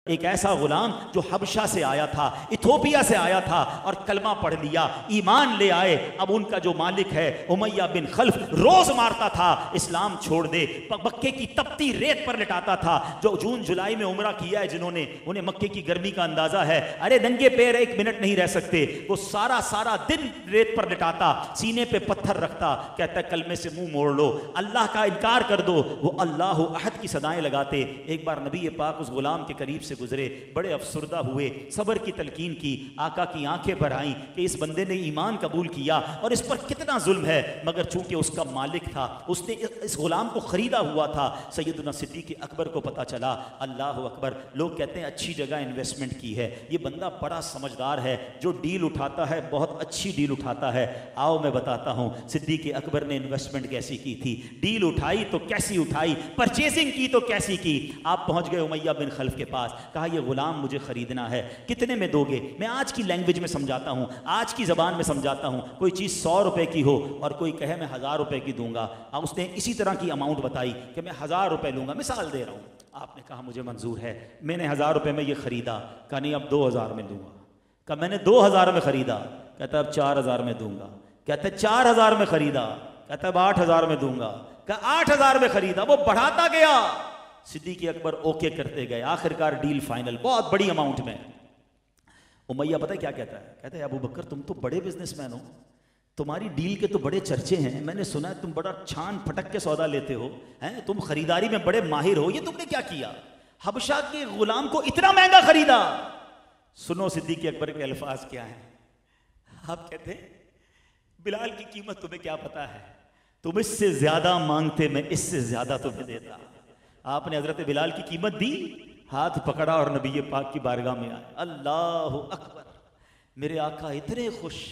एक ऐसा गुलाम जो हबशा से आया था, इथोपिया से आया था और कलमा पढ़ लिया, ईमान ले आए। अब उनका जो मालिक है उमैया बिन खल्फ रोज मारता था, इस्लाम छोड़ दे, मक्के की तपती रेत पर लिटाता था। जो जून जुलाई में उम्रा किया है जिन्होंने, उन्हें मक्के की गर्मी का अंदाजा है। अरे नंगे पैर एक मिनट नहीं रह सकते, वो सारा सारा दिन रेत पर लिटाता, सीने पे पत्थर रखता, कहता कलमे से मुंह मोड़ लो, अल्लाह का इनकार कर दो। वो अल्लाह अहद की सदाएं लगाते। एक बार नबी पाक उस गुलाम के करीब से गुजरे, बड़े अफसुर्दा हुए, सब्र की तलकीन की, आका की आंखें भर आईं कि इस बंदे ने ईमान कबूल किया और इस पर कितना जुल्म है, मगर चूंकि उसका मालिक था, उसने इस गुलाम को खरीदा हुआ था। सैयदना सिद्दीक़ अकबर को पता चला, अल्लाह अकबर, लोग कहते हैं अच्छी जगह इन्वेस्टमेंट की है, ये बंदा बड़ा समझदार है, जो डील उठाता है बहुत अच्छी डील उठाता है। आओ मैं बताता हूँ सिद्दीक़ अकबर ने इन्वेस्टमेंट कैसी की थी, डील उठाई तो कैसी उठाई, परचेजिंग की तो कैसी की। आप पहुंच गए उमैया बिन खल्फ के पास, कहा ये गुलाम मुझे खरीदना है, कितने में दोगे? मैं आज की लैंग्वेज में समझाता हूँ, आज की ज़बान में समझाता हूँ। कोई चीज़ 100 रुपए की हो और कोई कहे मैं 1000 रुपए की दूंगा, उसने इसी तरह की अमाउंट बताई कि मैं 1000 रुपए लूंगा, मिसाल दे रहा हूँ। आपने कहा मुझे मंजूर है, मैंने 1000 रुपए में ये खरीदा, कहा नहीं अब 2000 में दूंगा। कहा मैंने 2000 में खरीदा, कहता अब 4000 में दूंगा। कहता 4000 में खरीदा, कहता अब 8000 में दूंगा। कहा 8000 में खरीदा, वो बढ़ाता गया। सिद्दीक़ अकबर ओके करते गए, आखिरकार डील फाइनल, बहुत बड़ी अमाउंट में। उमैया पता है क्या कहता है? कहता है अबू बकर तुम तो बड़े बिजनेसमैन हो, तुम्हारी डील के तो बड़े चर्चे हैं, मैंने सुना है तुम बड़ा छान फटक के सौदा लेते हो, हैं तुम खरीदारी में बड़े माहिर हो, ये तुमने क्या किया? हबशा के गुलाम को इतना महंगा खरीदा। सुनो सिद्दीक़ अकबर के अल्फाज क्या है। आप कहते हैं बिलाल की कीमत तुम्हें क्या पता है, तुम इससे ज्यादा मांगते, मैं इससे ज्यादा तुम्हें देता। आपने हजरत बिलाल की कीमत दी, हाथ पकड़ा और नबी पाक की बारगाह में आए। अल्लाह अकबर, मेरे आका इतने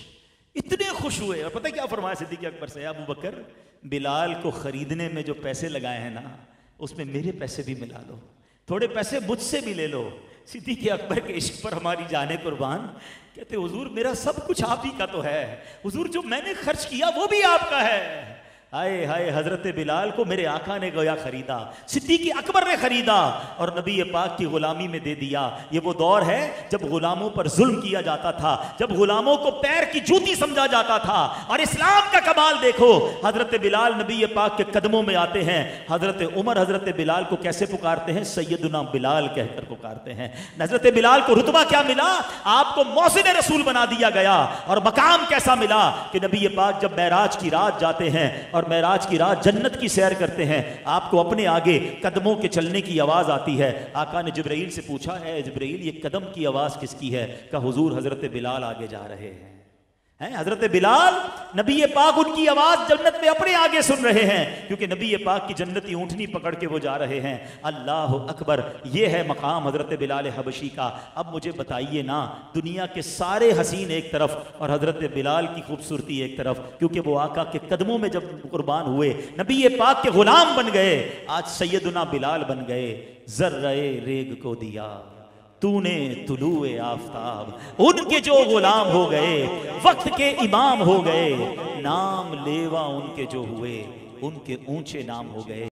खुश हुए। और पता क्या फरमाया सिद्दीक़ अकबर से, अबू बकर बिलाल को खरीदने में जो पैसे लगाए हैं ना, उसमें मेरे पैसे भी मिला लो, थोड़े पैसे मुझसे भी ले लो। सिद्दीक़ अकबर के इश्क पर हमारी जाने कुर्बान। कहते हुजूर मेरा सब कुछ आप ही का तो है, हुजूर जो मैंने खर्च किया वो भी आपका है। हाय हाय, हजरत बिलाल को मेरे आका ने गोया खरीदा, सिद्दीक़ अकबर ने खरीदा और नबी पाक की गुलामी में दे दिया। ये वो दौर है जब गुलामों पर जुल्म किया जाता था, जब गुलामों को पैर की जूती समझा जाता था। और इस्लाम का कमाल देखो, हजरत बिलाल नबी पाक के कदमों में आते हैं। हजरत उमर हजरत बिलाल को कैसे पुकारते हैं? सैयदुना बिलाल कहकर पुकारते हैं। हजरत बिलाल को रुतबा क्या मिला? आपको मौसिन रसूल बना दिया गया। और मकाम कैसा मिला कि नबी पाक जब मेराज की रात जाते हैं और मेराज की रात जन्नत की सैर करते हैं, आपको अपने आगे कदमों के चलने की आवाज आती है। आका ने जिब्राइल से पूछा, है जिब्राइल ये कदम की आवाज किसकी है? कहा हुजूर हजरत बिलाल आगे जा रहे हैं। हजरत बिलाल, नबी पाक उनकी आवाज जन्नत में अपने आगे सुन रहे हैं, क्योंकि नबी पाक की जन्नती ऊंटनी पकड़ के वो जा रहे हैं। अल्लाह अकबर, ये है मकाम हजरत बिलाल हबशी का। अब मुझे बताइए ना, दुनिया के सारे हसीन एक तरफ और हजरत बिलाल की खूबसूरती एक तरफ, क्योंकि वो आका के कदमों में जब कुर्बान हुए, नबी पाक के गुलाम बन गए। आज सैयदुना बिलाल बन गए। जर्रे रेग को दिया तूने तुलुए आफताब, उनके जो गुलाम हो गए, वक्त के इमाम हो गए, नाम लेवा उनके जो हुए, उनके ऊंचे नाम हो गए।